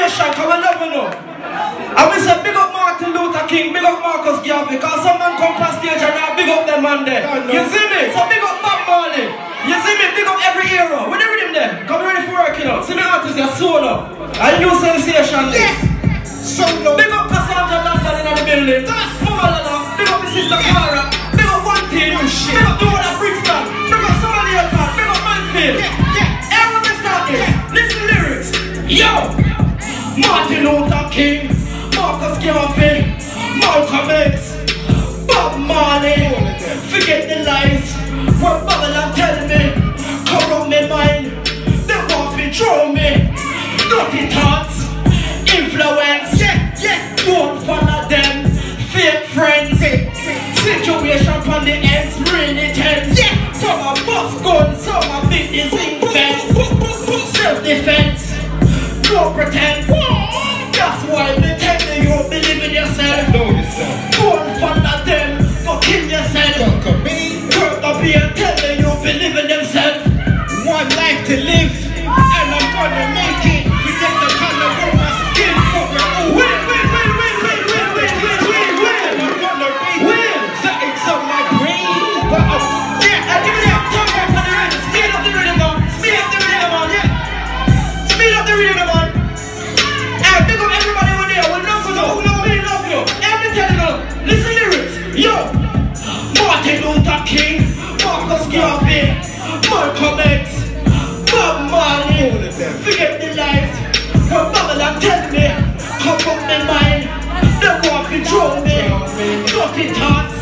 association, because we love you know. And we say big up Martin Luther King, big up Marcus Garvey, because some man come past stage and now big up them man there. You see me? So big up Bob Marley. You see me? Big up every hero. We never him there. Come ready for work, you know. See me artists, they're solo. And new sensation there. Solo. Big up Cassandra London in the building. That's Mama. Big up the sister Clara. Big up One Team. Big up the one at Brixton. Big up somebody else. Big up Manfield. Everyone we start this. Listen lyrics. Yo! Martin Luther King, Marcus Garvey, Malcolm X, Bob Marley. Forget the lies. What Babylon tell me? Corrupt my mind. They want to throw me. Dirty thoughts. Influence. Don't follow them. Fake friends. Situation from the ends really tense. Some are bust guns, some are big is infants. Self-defense. No pretend. That's why they tell you you believe in yourself. Don't follow them. Go kill yourself. Kurt Cobain tell you believe in themselves. One life to live, and I'm gonna make it. Forget the color of my skin. Win. I'm gonna win. So it's on my brain. But yeah, I give it up. Talk right for the rhythm. Speed up the rhythm, man. Speed up the rhythm, man. Yeah. Speed up the rhythm, man. And big up everybody over there. We love you. We love you. Every telling you. Listen lyrics. Yo. Martin Luther King, Marcus Garvey, Malcolm X, Bob Marley. Forget the lies. What Babylon tell me. Come from my mind. They want to control me. Dirty thoughts.